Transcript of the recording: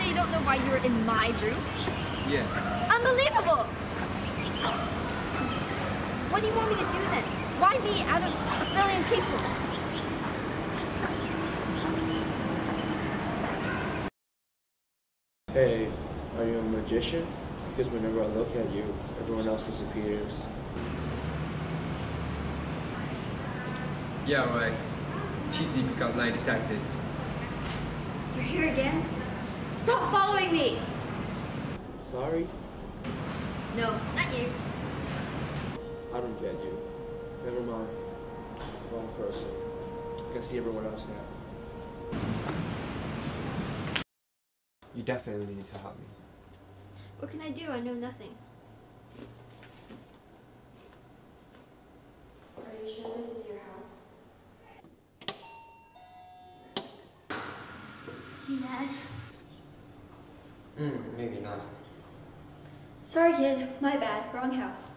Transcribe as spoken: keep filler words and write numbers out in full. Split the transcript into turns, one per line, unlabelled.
So you don't know why you were in my room?
Yeah.
Unbelievable! What do you want me to do then? Why me out of a billion people?
Hey, are you a magician? Because whenever I look at you, everyone else disappears.
Yeah, right. Cheesy pickup line detected.
You're here again? Stop following me!
Sorry?
No, not you.
I don't get you. Never mind. Wrong person. I can see everyone else now.
You definitely need to help me.
What can I do? I know nothing. Are you sure this is your house? Yes.
Hmm, maybe not.
Sorry, kid. My bad. Wrong house.